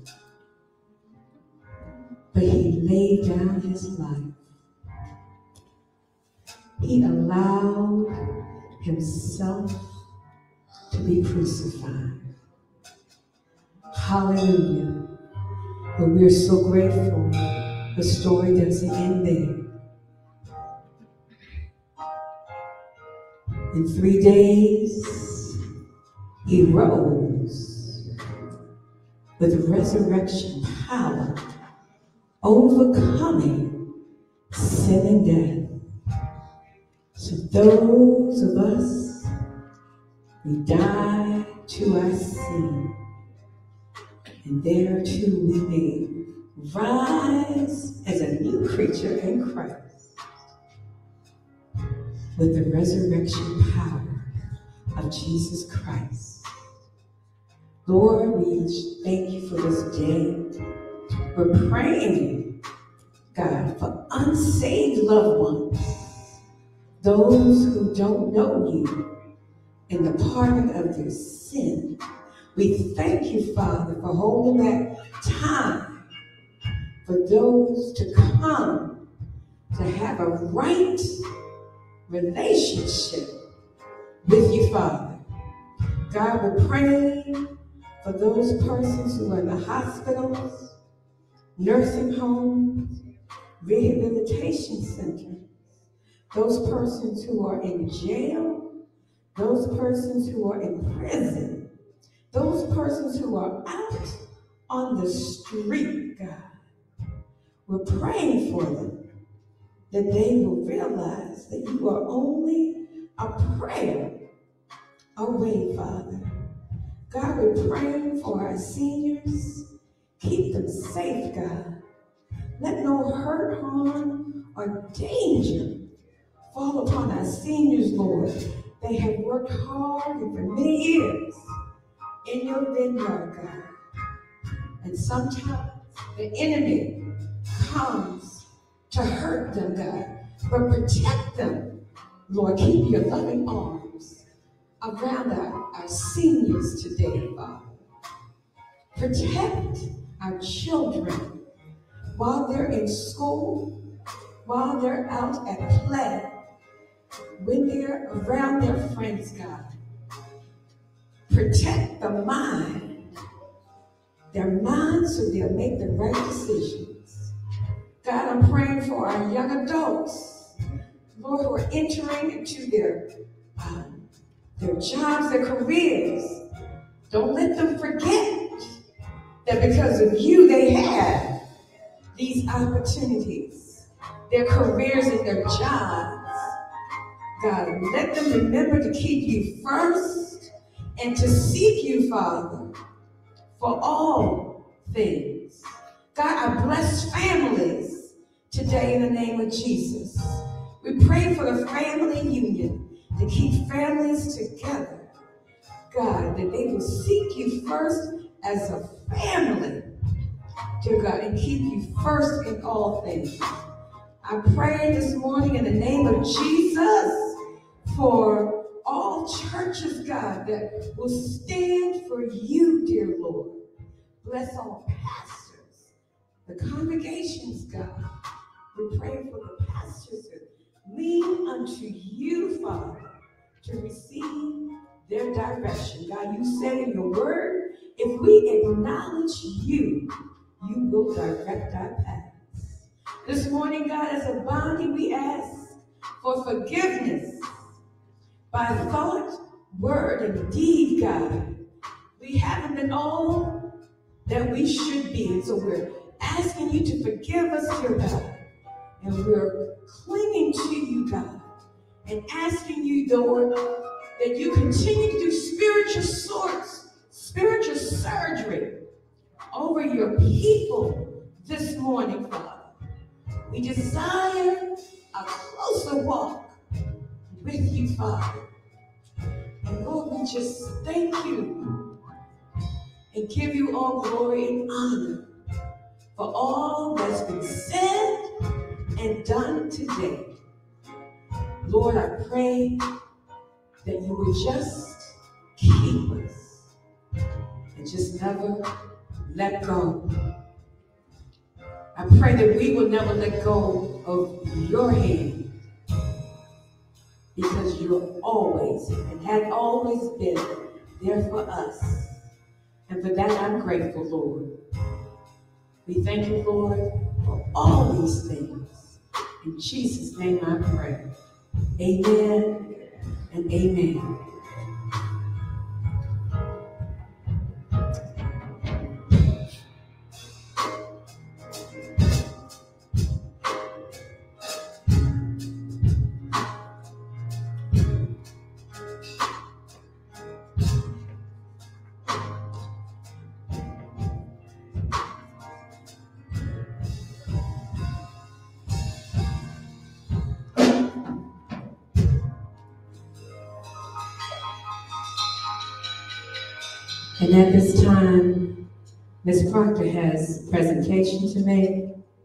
but he laid down his life. He allowed himself to be crucified. Hallelujah. But we're so grateful the story doesn't end there. In three days, he rose with resurrection power, overcoming sin and death. So those of us who die to our sin, and there too we may rise as a new creature in Christ with the resurrection power of Jesus Christ. Lord, we thank you for this day. We're praying, God, for unsaved loved ones, those who don't know you in the pardon of their sin. We thank you, Father, for holding that time for those to come to have a right relationship with you, Father. God, we're praying for those persons who are in the hospitals, nursing homes, rehabilitation centers, those persons who are in jail, those persons who are in prison, those persons who are out on the street, God. We're praying for them, that they will realize that you are only a prayer away, Father. God, we're praying for our seniors. Keep them safe, God. Let no hurt, harm, or danger fall upon our seniors, Lord. They have worked hard and for many years in your vineyard, God. And sometimes the enemy comes to hurt them, God. but protect them. Lord, keep your loving arms around our, our seniors today, Father. Protect our children while they're in school, while they're out at play, when they're around their friends, God. Protect the mind, their minds so they'll make the right decisions. God, I'm praying for our young adults, Lord, who are entering into their, um, their jobs, their careers. Don't let them forget that because of you, they have these opportunities, their careers and their jobs. God, let them remember to keep you first and to seek you, Father, for all things. God, I bless families today in the name of Jesus. We pray for the family union to keep families together. God, that they will seek you first as a family, dear God, and keep you first in all things. I pray this morning in the name of Jesus for all churches, God, that will stand for you, dear Lord. Bless all pastors, the congregations, God. We pray for the pastors to lean unto you, Father, to receive their direction. God, you said in your word, if we acknowledge you, you will direct our paths. This morning, God, as a body, we ask for forgiveness by thought, word, and deed, God. We haven't been all that we should be, and so we're asking you to forgive us, dear God. And we're clinging to you, God, and asking you, Lord, that you continue to do spiritual sorts, spiritual surgery over your people this morning, Father. We desire a closer walk with you, Father. And Lord, we just thank you and give you all glory and honor for all that's been said and done today. Lord, I pray that you would just keep us and just never let go. I pray that we will never let go of your hand, because you're always and have always been there for us. And for that, I'm grateful, Lord. We thank you, Lord, for all these things. In Jesus' name I pray. Amen and amen. And at this time, Miz Proctor has a presentation to make.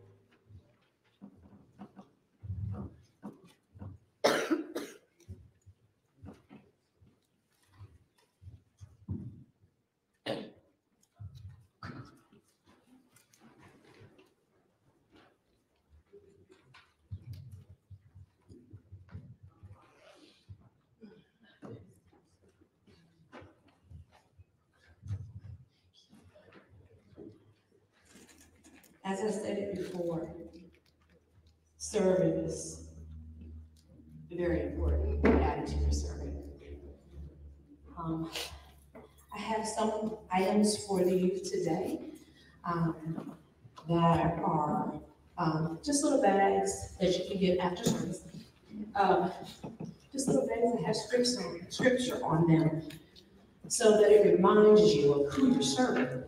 As I said it before, serving is very important, the attitude of serving. Um, I have some items for the youth today um, that are um, just little bags that you can get after service. Um, just little bags that have scripture, scripture on them so that it reminds you of who you're serving.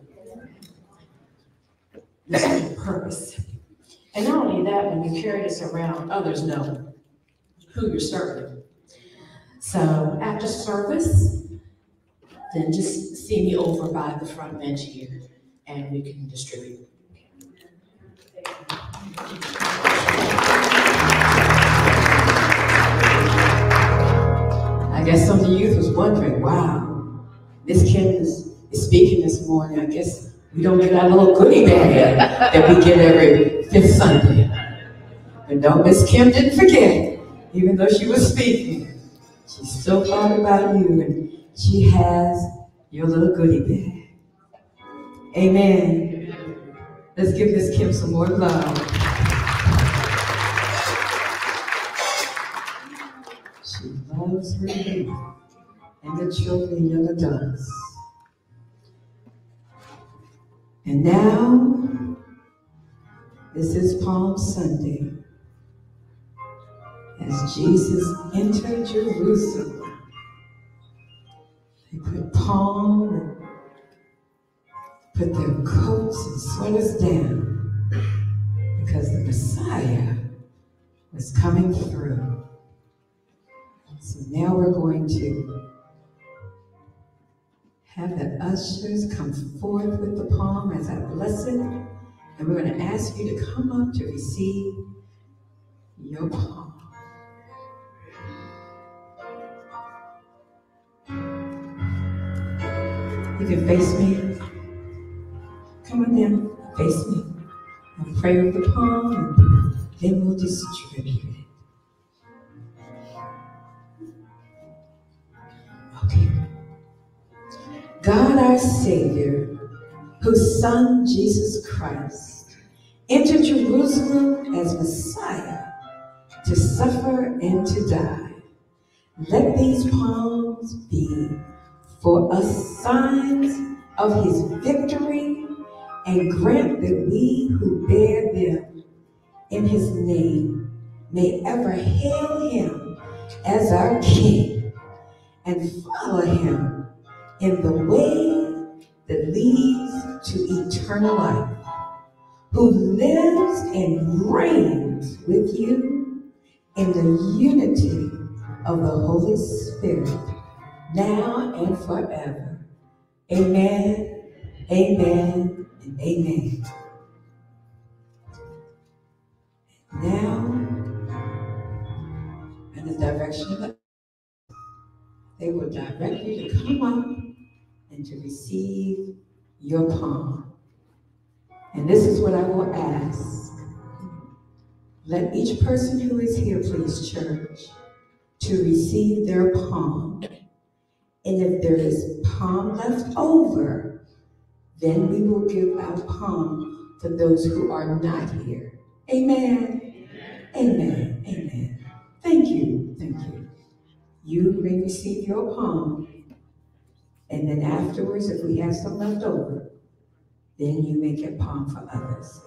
This is your purpose. And not only that, when you carry this around, others know who you're serving. So after service, then just see me over by the front bench here and we can distribute. guess some of the youth was wondering, wow, Miss Kim is, is speaking this morning. I guess we don't get our little goodie bag that we get every fifth Sunday. But no, Miss Kim didn't forget, even though she was speaking. She still thought about you, and she has your little goodie bag. Amen. Let's give Miss Kim some more love. She loves her youth and the children and young adults. And now, this is Palm Sunday. As Jesus entered Jerusalem, they put palm and put their coats and sweaters down because the Messiah was coming through. So now we're going to have the ushers come forth with the palm as I bless it, and we're going to ask you to come up to receive your palm. You can face me. Come on down, face me. I'll pray with the palm, and then we'll distribute it. Okay. God our Savior, whose Son Jesus Christ entered Jerusalem as Messiah to suffer and to die, let these palms be for us signs of his victory, and grant that we who bear them in his name may ever hail him as our King and follow him in the way that leads to eternal life, who lives and reigns with you in the unity of the Holy Spirit, now and forever. Amen, amen, and amen. Now, in the direction of the, they will direct you to come up and to receive your palm. And this is what I will ask. Let each person who is here, please, church, to receive their palm. And if there is palm left over, then we will give our palm for those who are not here. Amen. Amen. Amen. Thank you. Thank you. You may receive your palm. And then afterwards, if we have some left over, then you may get palm for others.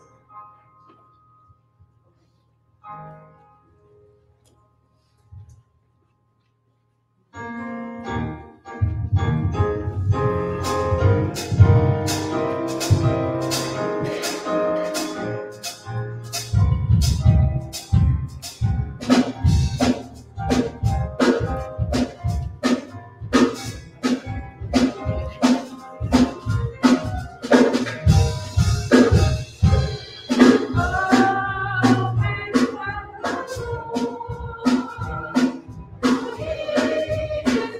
Oh,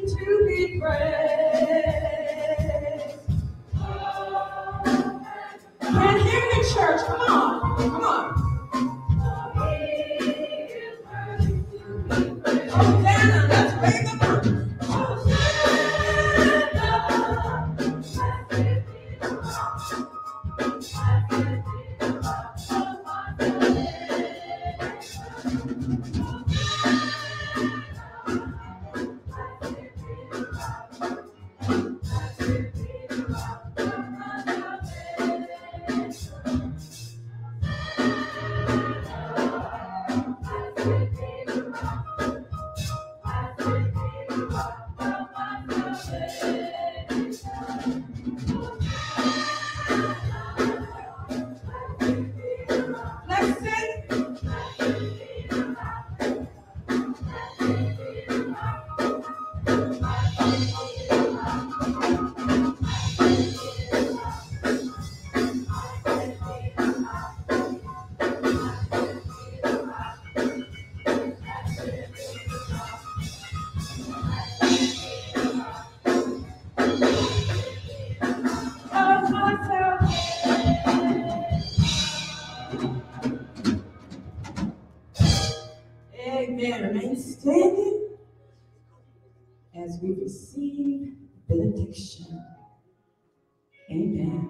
to be praised. Can't hear you, church. Come on, come on. Hosanna, let's raise them up. Let's sing. Of myself. Amen. Remain standing as we receive benediction. Amen.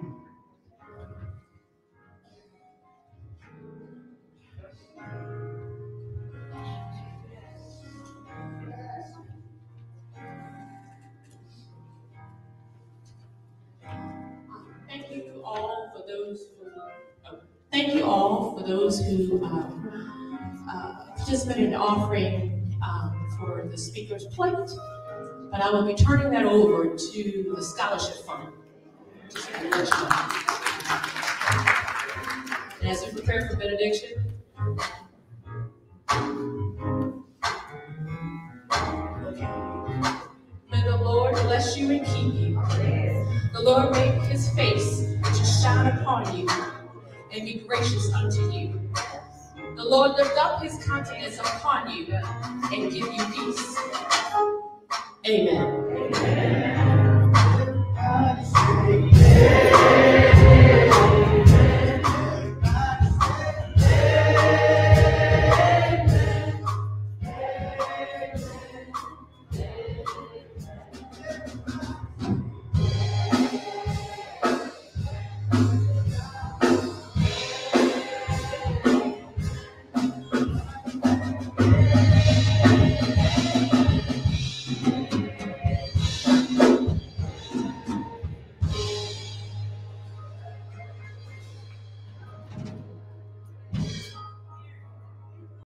Thank you all for those who, oh, thank you all for those who um, uh, participated in the offering um, for the speaker's plate. But I will be turning that over to the scholarship fund. Just to let you know. And as we prepare for benediction, may the Lord bless you and keep you. The Lord make his face to shine upon you and be gracious unto you. The Lord lift up his countenance upon you and give you peace. Amen.